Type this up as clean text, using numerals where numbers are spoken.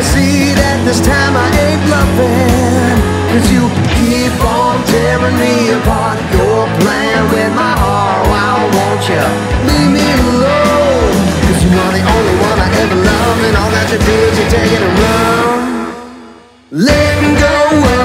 you see that this time I ain't bluffing? 'Cause you keep on tearing me apart. You're playing with my heart. Why won't you leave me alone? 'Cause you're the only one I ever loved, and all that you do is you take it and run. Letting go of